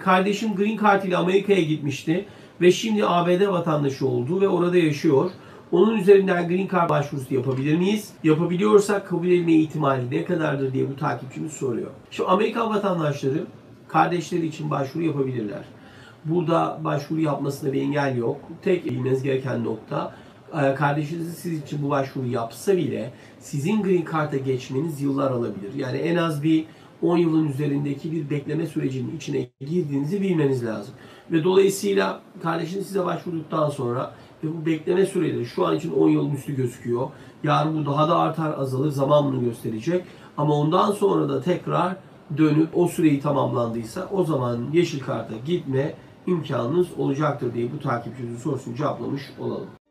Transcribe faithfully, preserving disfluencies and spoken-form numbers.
kardeşim Green Card ile Amerika'ya gitmişti ve şimdi A B D vatandaşı oldu ve orada yaşıyor. Onun üzerinden Green Card başvurusu yapabilir miyiz? Yapabiliyorsak kabul edilme ihtimali ne kadardır diye bu takipçimiz soruyor. Şimdi Amerikan vatandaşları kardeşleri için başvuru yapabilirler. Burada başvuru yapmasına bir engel yok. Tek bilmeniz gereken nokta, kardeşiniz siz için bu başvuru yapsa bile sizin Green Card'a geçmeniz yıllar alabilir. Yani en az bir on yılın üzerindeki bir bekleme sürecinin içine girdiğinizi bilmeniz lazım. Ve dolayısıyla kardeşiniz size başvurduktan sonra ve bu bekleme süreleri şu an için on yılın üstü gözüküyor. Yarın bu daha da artar, azalır, zaman bunu gösterecek. Ama ondan sonra da tekrar dönüp o süreyi tamamlandıysa o zaman yeşil karta gitme imkanınız olacaktır diye bu takipçimizin sorusunu cevaplamış olalım.